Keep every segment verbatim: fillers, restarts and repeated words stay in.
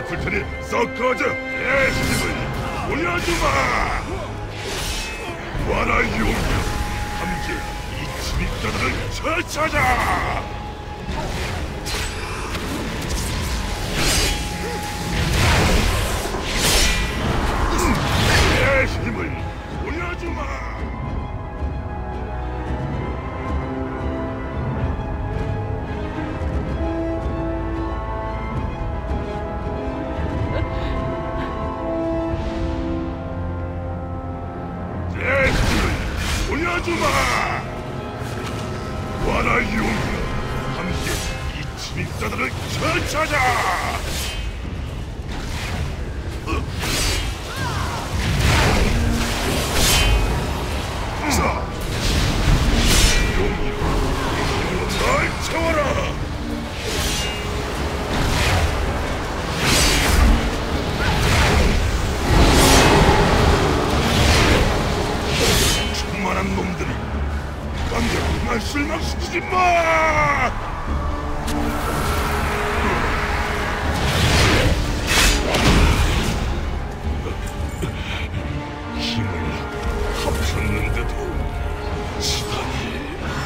아플 테니 썩 꺼져. 내 힘을 보여주마. 와라 용녀, 함께 이 침입자들을 처치하자. 내 힘을 보여주마. 보여주마! 와라 용녀, 함께 이 침입자들을 처치하자! 자, 용녀, 날 채워라! 만한 놈들이 강자로 날 실망시키지 마! 힘을 합쳤는데도 시간이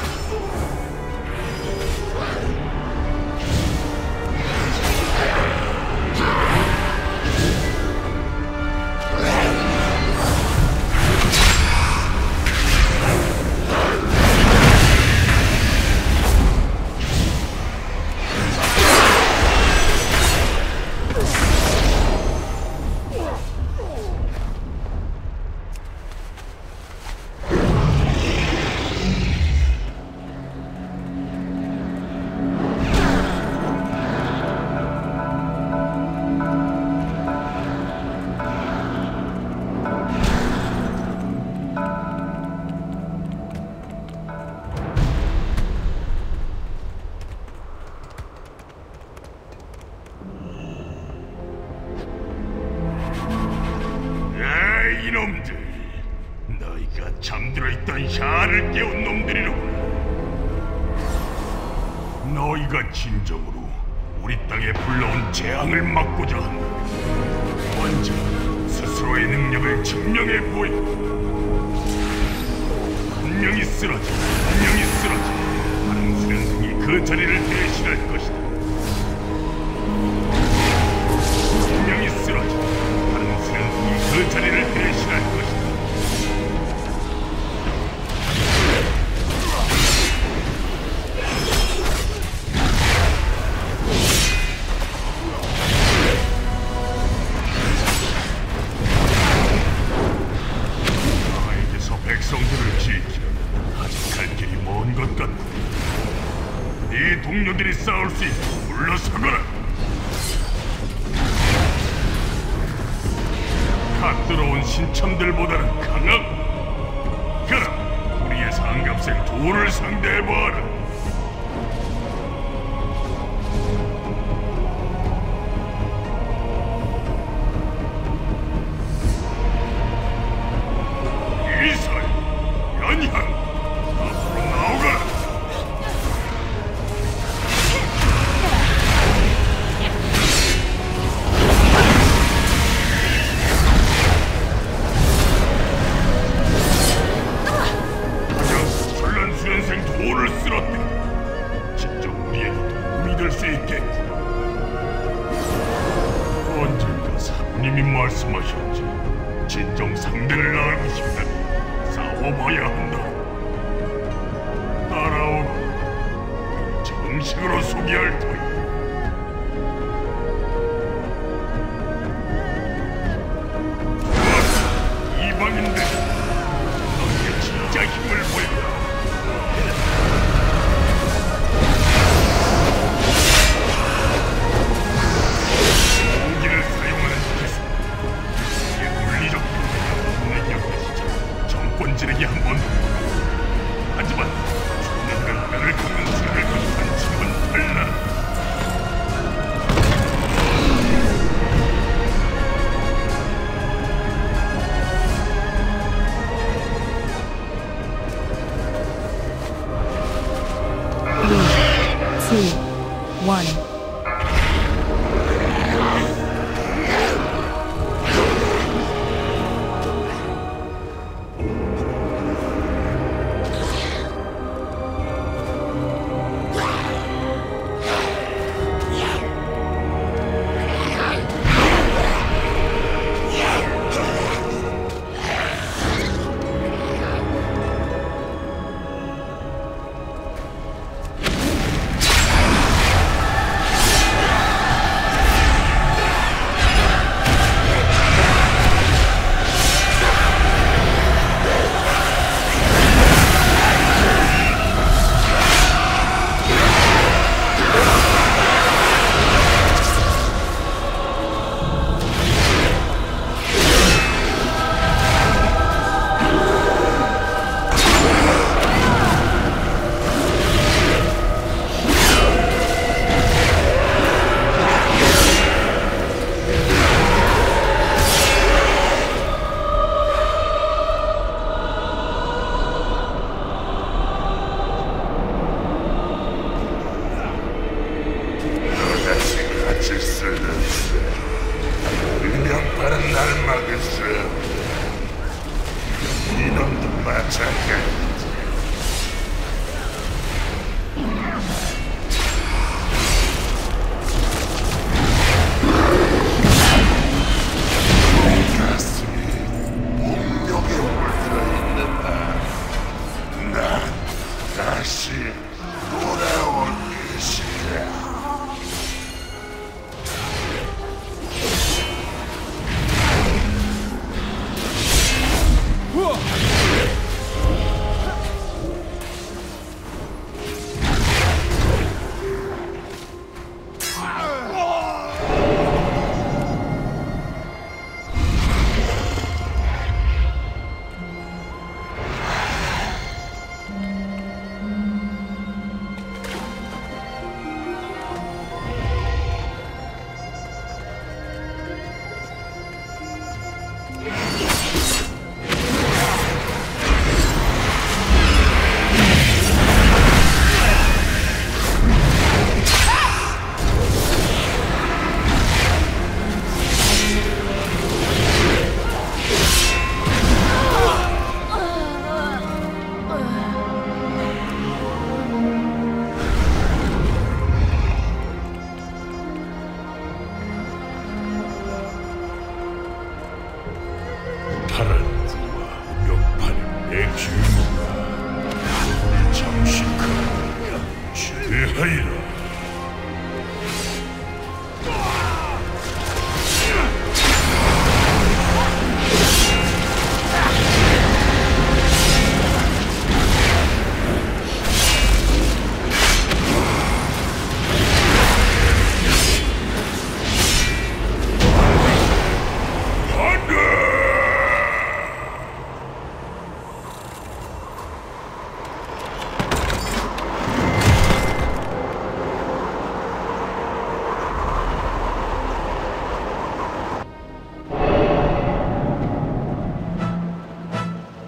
이놈들, 너희가 잠들어 있던 샤를 깨운 놈들이로구나. 너희가 진정으로 우리 땅에 불러온 재앙을 막고자 한다. 먼저 스스로의 능력을 증명해 보여. 분명히 쓰러져, 분명히 쓰러져. 다른 수련성이 그 자리를 대신할 것이다. 분명히 쓰러져. 다른 수련성이 그 자리를 대신할 것이다. 나에게서 백성들을 지키려면 아직 갈 길이 먼 것 같다. 네 동료들이 싸울 수 있도록 물러서거라. 갓 들어온 신참들보다는 강하고. 그럼 우리의 상갑생 돌을 상대해봐라. 이설, 연향, 앞으로 나오거라. 돌을 쓸었대. 직접 우리에게 도움이 될 수 있겠군. 언젠가 사부님이 말씀하셨지. 진정 상대를 알고 싶다면 싸워봐야 한다. 따라오고 정식으로 소개할 터이다.